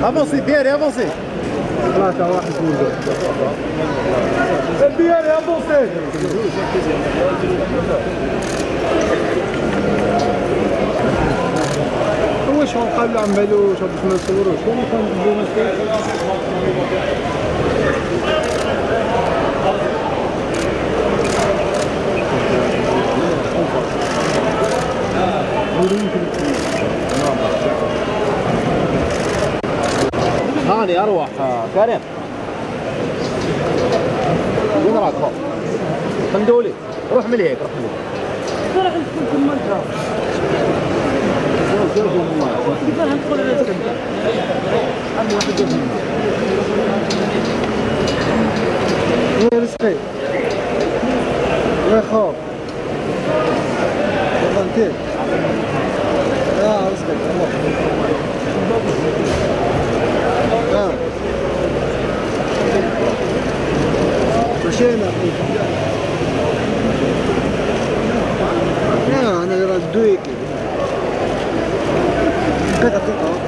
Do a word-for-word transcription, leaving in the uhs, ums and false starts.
افونسي بياري افونسي ثلاثة واحد اثنين بياري افونسي هو شغل قبل عم بالو شغل باش ما نصوروش هو كان نديرو هاني اروح كريم وين راك خو؟ خندولي روح من هيك روح من هيك ترى عندكم في المنطقة كيف ندخل على السنة؟ عندي واحد وين رزقي؟ وين خوف؟ وين يا رزقي اه مشينا لا انا راه دويكي قطعة قطعة